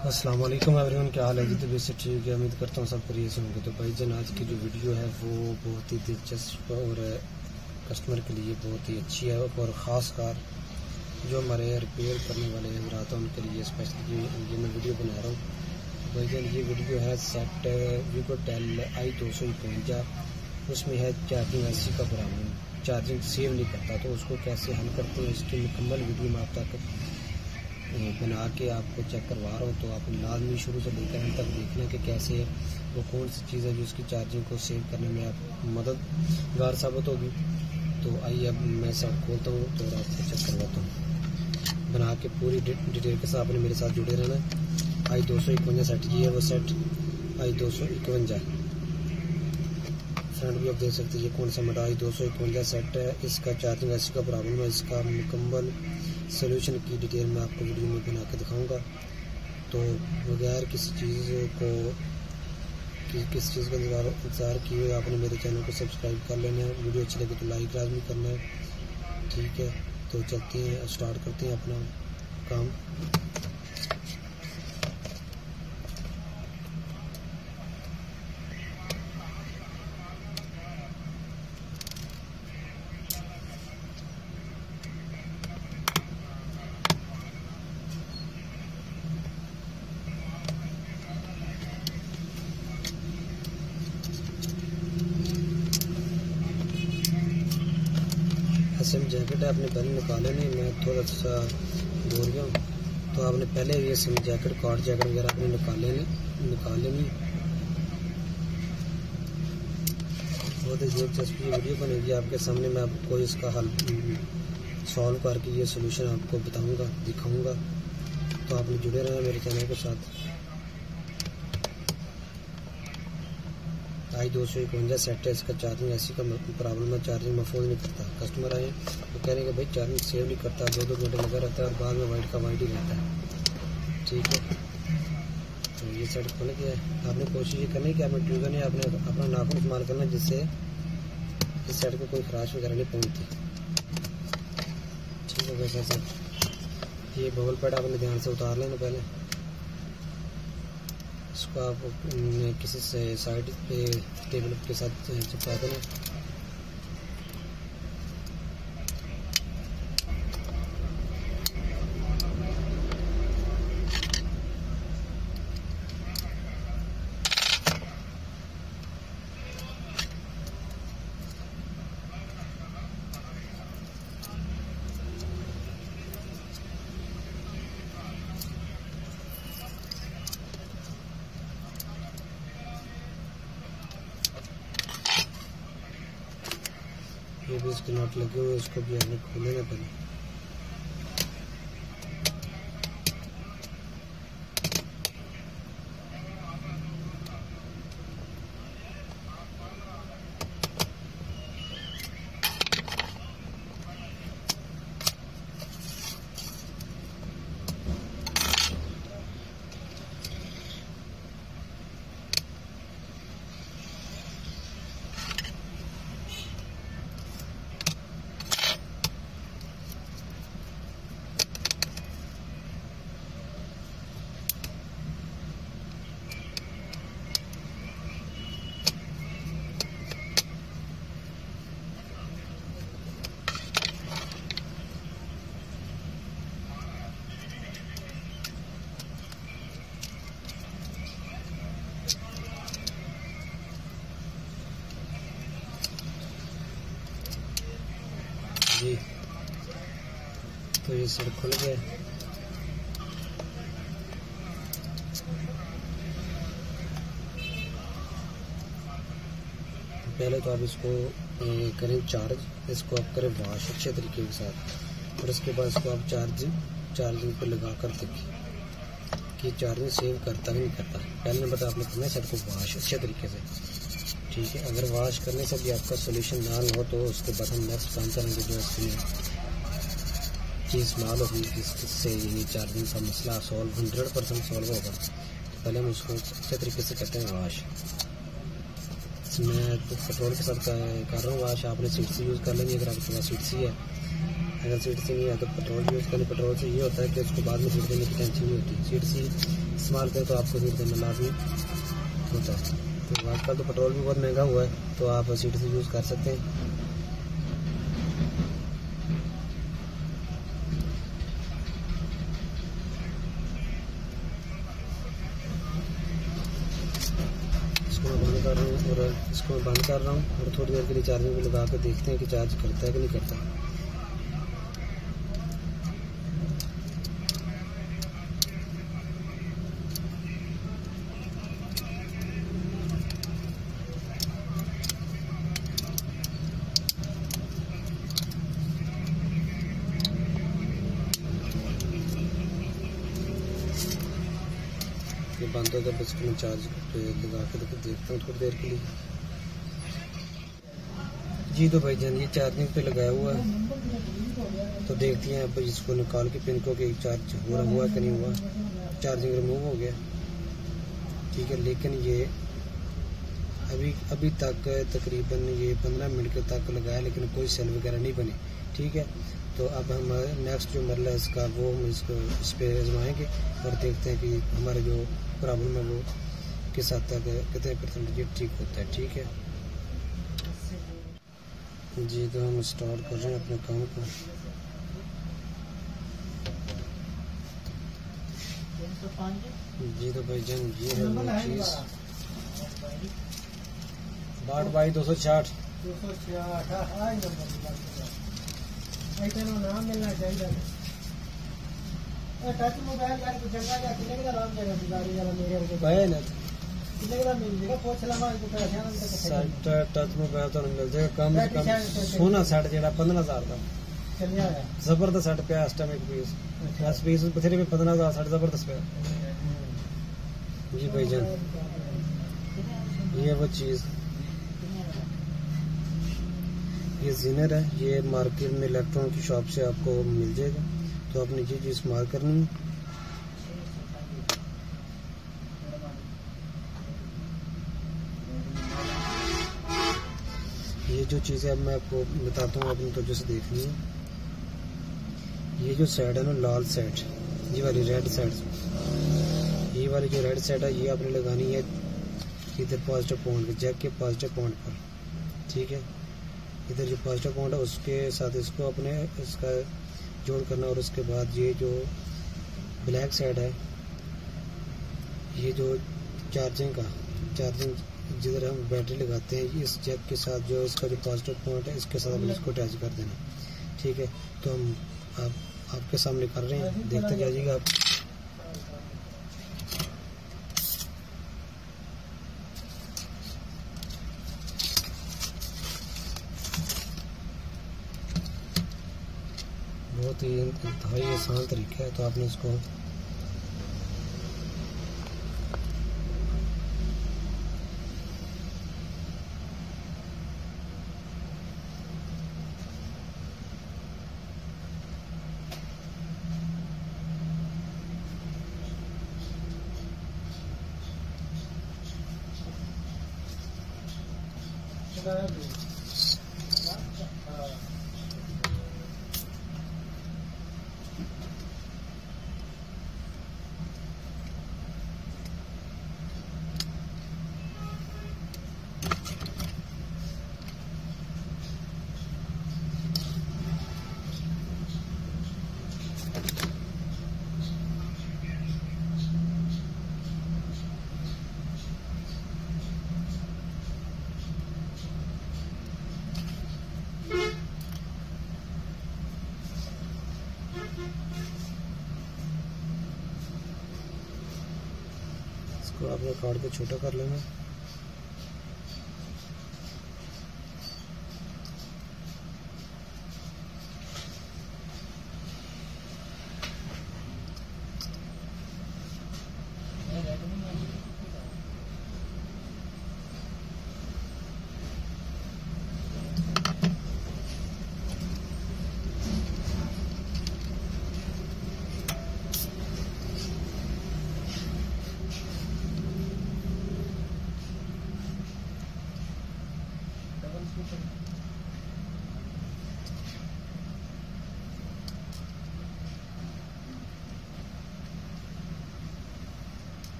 अस्सलाम वालेकुम एवरीवन, क्या हाल है जी? तबीयत से ठीक है, उम्मीद करता हूँ सब बढ़िया से होंगे। तो भाईजान आज की जो वीडियो है वो बहुत ही दिलचस्प और कस्टमर के लिए बहुत ही अच्छी है और ख़ास कार जो हमारे रिपेयर करने वाले हजरात हैं उनके लिए स्पेशली ये मैं वीडियो बना रहा हूँ। भाईजान ये वीडियो है सेट वीगोटेल i251, उसमें है चार्जिंग ऐसी का प्रॉब्लम, चार्जिंग सेव नहीं करता। तो उसको कैसे हल करते हैं इसकी मुकम्मल वीडियो मैं आप तक बना के आपको चेक करवा रहा हूँ। तो आप लाजमी शुरू से लेकर अंत तक देखना कि कैसे वो कौन सी चीज़ है जो उसकी चार्जिंग को सेव करने में आप मददगार साबित होगी। तो आइए अब मैं सब खोलता हूँ तो आपको चेक करवाता हूँ बना के पूरी डिटेल के साथ। आपने मेरे साथ जुड़े रहना। i251 सेट ये है वो सेट i251 फ्रंट भी आप देख सकते हैं। ये कौन सा मॉडल i251 सेट है, इसका चार्जिंग ऐसी का प्रॉब्लम है। इसका मुकम्मल सोल्यूशन की डिटेल मैं आपको वीडियो में बना के दिखाऊंगा। तो बगैर किसी चीज़ का इंतज़ार किए आपने मेरे चैनल को सब्सक्राइब कर लेना है। वीडियो अच्छी लगे तो लाइक लाजमी करना है, ठीक है। तो चलते हैं, स्टार्ट करते हैं अपना काम। सिम जैकेट है, आपने पहले निकाले नहीं, मैं थोड़ा सा बोल गया हूँ। तो आपने पहले ये सिम जैकेट कार्ड जैकेट वगैरह आपने निकाले नहीं। बहुत ही दिलचस्प वीडियो बनेगी आपके सामने। मैं आपको इसका हल सॉल्व करके ये सोल्यूशन आपको बताऊंगा, दिखाऊंगा। तो आपने जुड़े रहना मेरे चैनल के साथ। i251 सेट है, इसका चार्जिंग ऐसी का प्रॉब्लम है, चार्जिंग महफूज नहीं करता। कस्टमर आए तो कह रहे हैं कि भाई चार्जिंग सेव नहीं करता, 2-2 घंटे लगा रहता है और बाद में वाइट का वाइट ही रहता है, ठीक है। तो ये सेट खोल के आपने कोशिश ये करनी है कि आपने ट्यूजर ने आपने अपना नाखून इस्तेमाल करना जिससे इस सेट को कोई खराश वगैरह नहीं पहुँचती, ठीक है। वैसे सर ये बबल पैड आपने ध्यान से उतार लेना पहले। इसको आप किसी से साइड पे टेबल के साथ चिपका देना। ये भी इसके नॉट लगे हुए, इसको भी हमने खोले ना पहले। जी तो ये सर खुल गया। पहले तो आप इसको करें चार्ज, इसको आप करें वॉश अच्छे तरीके के साथ, और उसके बाद इसको आप चार्जिंग पर लगा कर देखिए कि चार्जिंग सेव करता नहीं करता। पहले नंबर आपने करना है सेट को वॉश अच्छे तरीके से, ठीक है। अगर वॉश करने से भी आपका सोल्यूशन ना हो तो उसके बाद हम नेक्स्ट काम करेंगे जो इसमें चीज़ इस्तेमाल होगी जिससे ये चार्जिंग का मसला 100% सॉल्व होगा। तो पहले हम उसको अच्छे तरीके से करते हैं वॉश। मैं तो पेट्रोल के साथ कर रहा हूँ वॉश। आपने सीट सी यूज़ कर लेंगे अगर आपके पास सीट सी है। अगर सीट सी नहीं है तो पेट्रोल यूज़ करें। पेट्रोल से ये होता है कि उसको बाद में सीट देने की टेंशन नहीं होती। सीट सी इस्तेमाल करें तो आपको सीट देना लाजमी होता है। तो आजकल तो पेट्रोल भी बहुत महंगा हुआ है, तो आप सीट से यूज़ कर सकते हैं। इसको मैं बंद कर रहा हूँ और इसको मैं बंद कर रहा हूँ और थोड़ी देर के लिए चार्जिंग पे लगा कर देखते हैं कि चार्ज करता है कि नहीं करता। ये बंद हो जब इसको मैं चार्ज पे लगा के देखता हूँ थोड़ी देर के लिए। जी तो भाईजान ये चार्जिंग पे लगाया हुआ है, तो देखते हैं अब इसको निकाल के पिन को कि चार्ज हुआ कि नहीं हुआ। चार्जिंग रिमूव हो गया, ठीक है, लेकिन ये अभी तक तकरीबन ये 15 मिनट के तक लगाया लेकिन कोई सेल वगैरह नहीं बनी, ठीक है। तो अब हम नेक्स्ट जो मरला है इसका वो हम इसको इस पर आजमाएंगे और देखते हैं कि हमारा जो प्रॉब्लम है वो किस हद तक कितने % ये ठीक होता है, ठीक है जी। तो हम स्टार्ट कर रहे हैं अपने काम को। जी तो भाईजान ये है वो चीज़ 62/266 नाम मिलना चाहिए। टच मोबाइल यार कुछ जगह या कितने का नाम देगा गाड़ी वाला मेरे को भाई ना कितने का मिल जाएगा पूछ लगा इसको पैसे हम तक सेट टच मोबाइल तो मिल जाएगा कम से कम सोना सेट जेड़ा 15,000 का चल आया जबरदस्त सेट पे इस टाइम एक पीस 10 पीस बथेरे पे 15,000 सेट जबरदस्त पे जी भाईजान। ये वो चीज़ ये जिनर है, ये मार्केट में इलेक्ट्रॉन की शॉप से आपको मिल जाएगा, तो आपने ये चीज़ इस्तेमाल करनी है। ये जो चीज़ है मैं आपको बताता हूँ, अपनी तवज्जो से देखनी है। ये जो साइड है ना लाल साइड, ये वाली रेड साइड, ये वाली जो रेड साइड है ये आपने लगानी है इधर पॉजिटिव पॉइंट पे, जैक के पॉजिटिव पॉइंट पर, ठीक है। इधर जो पॉजिटिव पॉइंट है उसके साथ इसको अपने इसका जोड़ करना और उसके बाद ये जो ब्लैक साइड है, ये जो चार्जिंग जिधर हम बैटरी लगाते हैं इस जैक के साथ जो इसका जो पॉजिटिव पॉइंट है इसके साथ हम इसको अटैच कर देना, ठीक है। तो हम आपके सामने कर रहे हैं, देखते जाइएगा आप। बहुत ही इंतहाई आसान तरीका है, तो आपने इसको आपने कार्ड को छोटा कर लेना।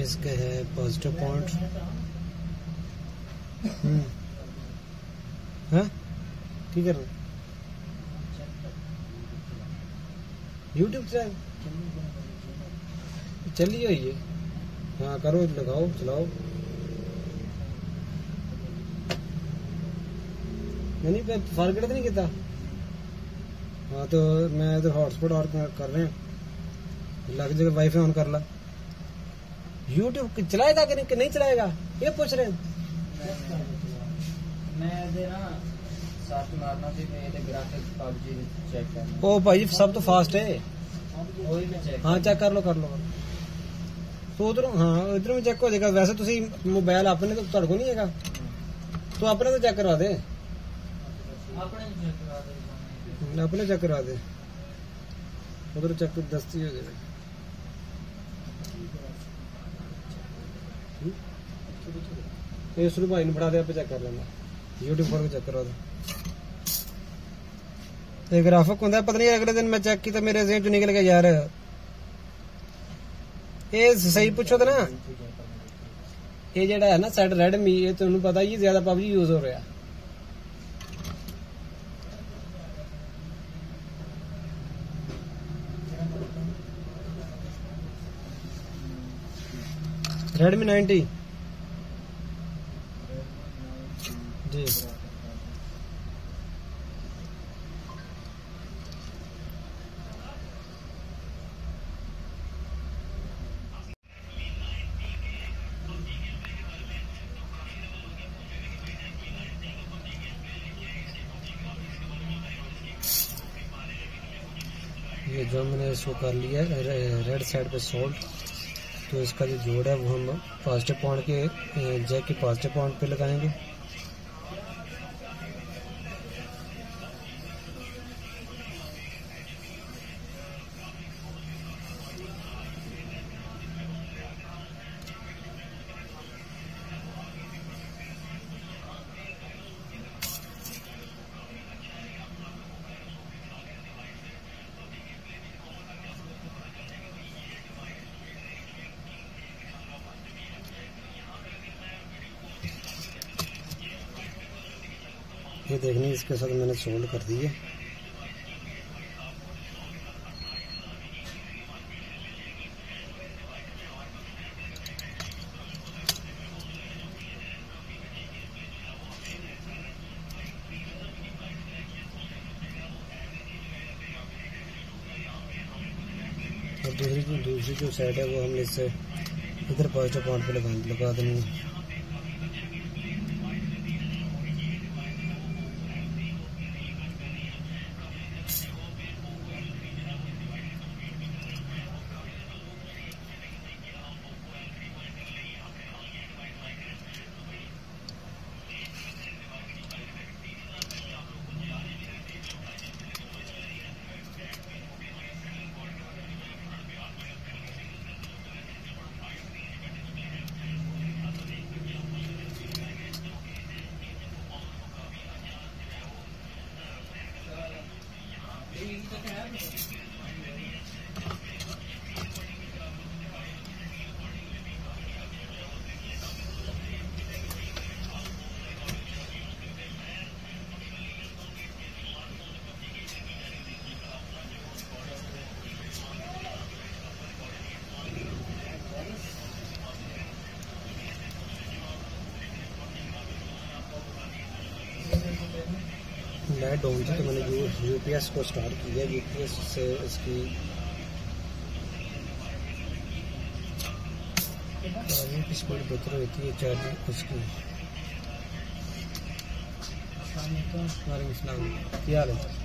इसके है पॉजिटिव पॉइंट। हाँ ठीक है यूट्यूब चलाओ चलिए ये हाँ करो लगाओ चलाओ नहीं फॉरगेट नहीं किया। हाँ तो मैं इधर हॉटस्पॉट और कर रहे हैं लग जगह वाईफाई ऑन कर ला। यूट्यूब चलाएगा कि नहीं चलाएगा ये पूछ रहे हैं। मैं देना साथ मारना थी मेरे ग्राफिक्स PUBG चेक करना। ओ भाई सब तो फास्ट है। वही मैं चेक हाँ चेक कर लो तो उधर हाँ इधर में चेक हो जाएगा। वैसे तुसी मोबाइल अपने तो तुहाडे को नहीं हैगा तो अपने तो चेक करवा दे। अपने चेक करवा दे उधर चेक दस्ती हो जाएगा। ये शुरू भाई ने बढ़ा दे आप चेक कर लेना यूट्यूब पर चेक करवा दे। ग्राफिक होता है पता नहीं अगले दिन मैं चेक किया मेरे जेब चो निकल गया यार। ये सही पूछो तो ना ये जेड़ा है ना सेट रेडमी ये तुहानू पता ही ज्यादा PUBG यूज हो रहा है। Redmi 90 जी ये जो मैंने इसको कर लिया रेड साइड पे सोल्ड तो इसका जो जोड़ है वो हम पॉजिटिव पॉइंट के जैक के पॉजिटिव पॉइंट पे लगाएंगे। ये देखनी इसके साथ मैंने सोल्ड कर दी है। और दूसरी जो साइड है वो हमने इससे इधर पॉजिटिव पॉइंट पे लगा देनी है। लाइट डाउन थी तो मैंने यूपीएस को स्टार्ट किया। यूपीएस से इसकी स्पीड बेहतर होती है चार्जिंग उसकी। क्या हाल है?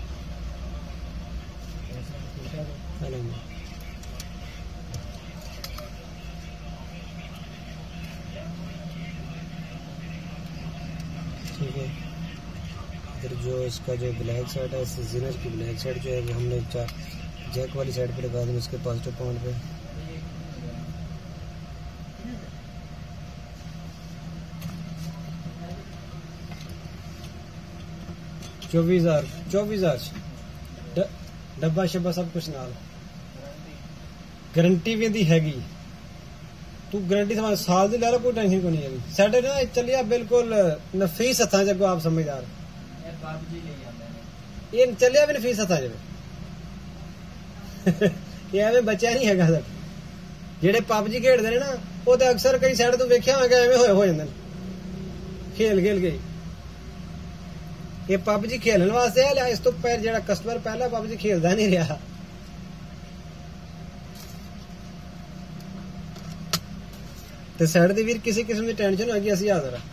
ठीक है इधर जो इसका जो ब्लैक साइड है जीनर की ब्लैक साइड जो है वो हमने जैक वाली साइड पे लगा दी उसके पॉजिटिव पॉइंट पे। चौबीस हजार डब्बा शब्बा सब कुछ नाल गारंटी भी दी हैगी। तू गारंटी समझ साल दी ले ला, कोई टेंशन को नहीं है। साडे ना चलिया बिल्कुल नफीस हथा च, आप समझदार ये पबजी ले आंदे ने, ये चलिया भी नफीस हथा च ये एवं बच्चा नहीं हैगा सर जेडे पबजी खेडदे ने ना, वो तो अक्सर कई साइड तो वेख्या होगा एवं हो जांदे ने खेल खेल के। ये पबजी खेलने वास्ते है, इस तो पैर जेड़ा कस्टमर पहला पबजी खेलदा नहीं रहा। ते साइड दी वीर किसी किस्म की टेंशन होगी, असीं हाज़र हां।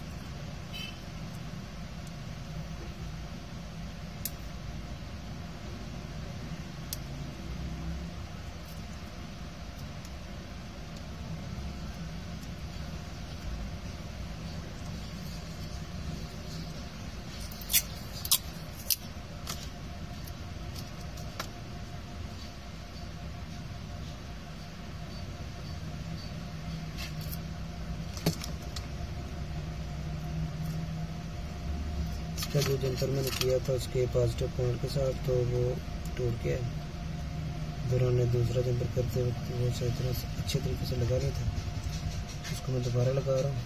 इसका जो जंतर मैंने किया था उसके पॉजिटिव पॉइंट के साथ, तो वो टूट गया। दौरान दूसरा जंपर करते वक्त वो सही तरह से अच्छे तरीके से लगा नहीं था, उसको मैं दोबारा लगा रहा हूँ।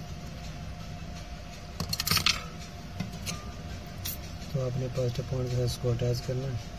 तो आपने पॉजिटिव पॉइंट के साथ इसको अटैच करना है।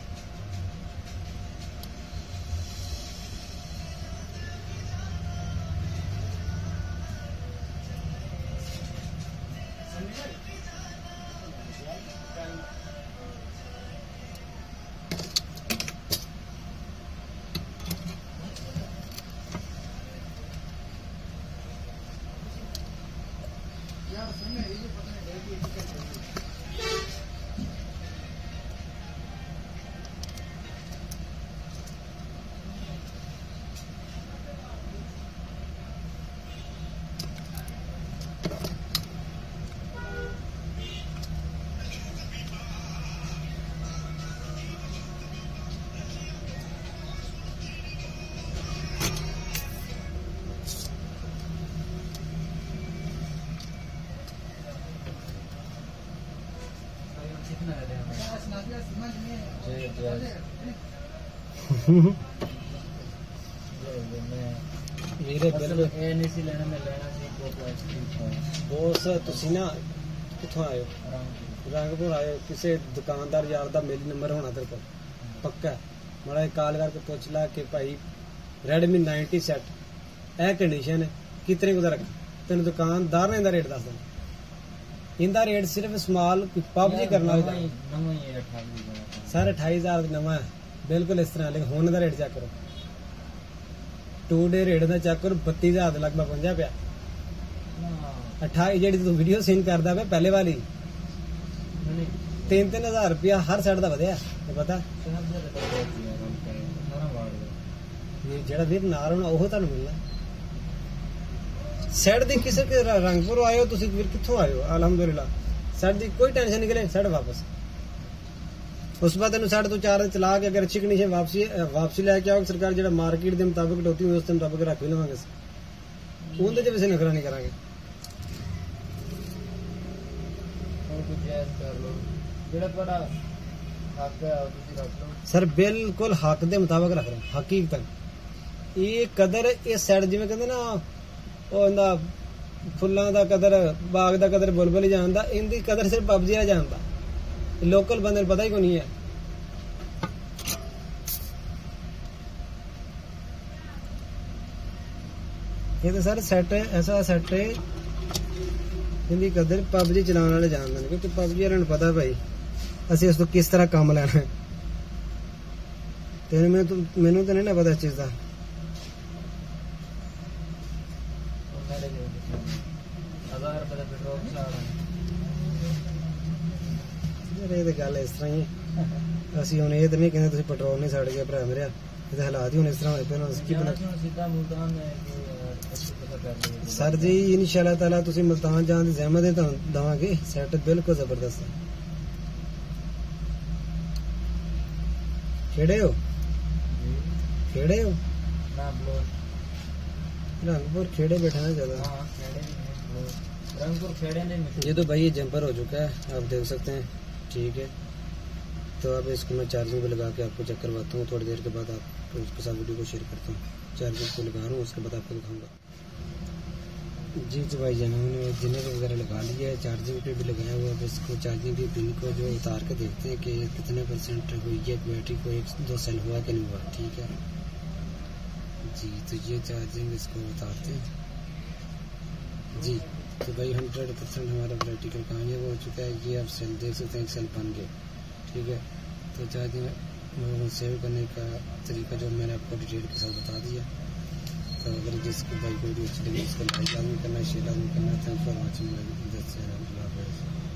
कितना है मेरे बिल्कुल ਇਹ ਨਹੀਂ ਸੀ ਲੈਣਾ, ਮੈਂ ਲੈਣਾ ਸੀ ਕੋ ਪਲਾਸਟਿਕ ਬੋਸ। ਤੁਸੀਂ ਨਾ ਕਿੱਥੋਂ ਆਏ ਹੋ? रंगपुर आए हो, किसी दुकानदार यार दा मेल नंबर होना तेरे को पक्का? माड़ा कॉल करके पूछ ला कि भाई Redmi 90 सेट ए कंडीशन है कितने को रख, तेन दुकानदार ने इंदा रेट दस देना। इंदा रेट सिर्फ स्मॉल पबजी करना होगा सर 28,000 नवा है बिल्कुल इस तरह। लेकिन हुण दा रेट चेक करो, 2 डे रेट दा चेक करो 32,000 लगभग 50 पिया। 28 जेडी तू वीडियो सीन करदा पे पहले वाली 3-3 रुपया हर साइड का वधिया तो पता। जेड़ा वीर नाल होना ओह तुहानू मिलना। साइड दी किसे रंगपुर आए हो तुसीं, वीर कित्थों आए हो? अलहमदुलिल्लाह साइड दी कोई टेंशन नहीं करे, साइड वापस उस बाद तेन 4.5 चला के अगर अच्छी कंडीशन वापसी लैके आओ, सरकार जो मार्केट के मुताबिक डोती हुई उसके मुताबिक रख भी लवेंगे, उनके च वैसे नखरा नहीं करा। सर बिल्कुल हक के मुताबिक रख रहे हैं, हकीकत ये कदर इस साइड जिवें कहते ना वो फुल्लां दा कदर बाग दा कदर बुलबुल ही जानदा, इनकी कदर सिर्फ पबजी आ जानदा, लोकल बंदे पता ही को नहीं है। ये तो सर सैट ऐसा सैट है इनकी कदर पबजी चलाने वाले जानते हैं, क्योंकि पबजी वाले पता भाई असं इस तो किस तरह काम लेना है। तेरे मैनू तो नहीं ना पता इस चीज का। ये गल इस तरह ही असं हूँ ये तो नहीं कहते तुम पेट्रोल नहीं सड़ गया भरा मेरा, ये हालात ही हूँ इस तरह होए पे। सर जी इंशाअल्लाह ताला तुसीं मुल्तान जान दी ज़हमत है दवांगे, सैट बिल्कुल जबरदस्त है। खेड़े हो रंगपुर खेड़े बैठा है ज्यादा। रंगपुर खेड़े नहीं। ये तो भाई ये जंपर हो चुका है, आप देख सकते हैं, ठीक है। तो अब इसको मैं चार्जिंग पे लगा के आपको चेक करवाता हूँ, थोड़ी देर के बाद आपको उसके साथ वीडियो को शेयर करता हूँ। चार्जिंग पे लगा रहा हूँ, उसके बाद आपको दिखाऊंगा। जी तो भाई जान हमने जनरेटर वगैरह लगा लिया है, चार्जिंग पे भी लगाया हुआ है। बस इसको चार्जिंग की पिन को जो उतार के देखते हैं कि कितने % हुई है बैटरी को, 1-2 सेल हुआ कि नहीं हुआ। ठीक है जी, तो ये चार्जिंग इसको उतारते हैं जी। तो भाई 100% हमारा प्रैक्टिकल कामयाब हो चुका है। ये आप सेल देख सकते हैं, एक सेल बन गए। ठीक है, तो चार्जिंग सेव करने का तरीका जो मैंने आपको डिटेल के साथ बता दिया। तो अगर जिसको भाई वीडियो अच्छी लगी उसको लाइक आदमी करना, शेयर आदमी करना। Thank for watching my video.